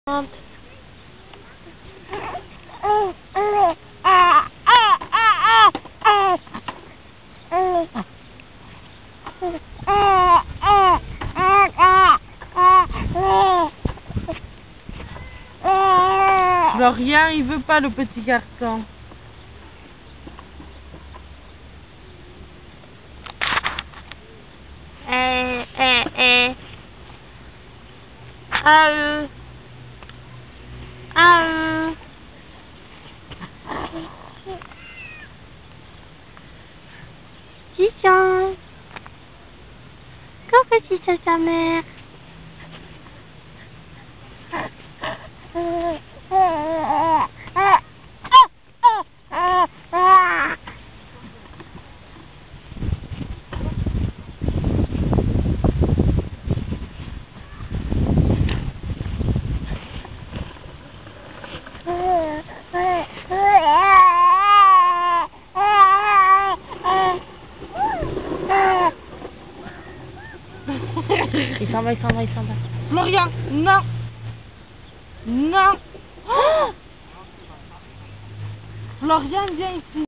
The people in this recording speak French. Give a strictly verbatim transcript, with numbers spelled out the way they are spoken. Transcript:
Florian, il veut pas le petit garçon. Eh, eh, eh. Ah, euh. Ah, euh. Titan. Coucou, Titan, ta mère. Il s'en va, il s'en va, il s'en va. Florian, non. Non. Oh, Florian, viens ici.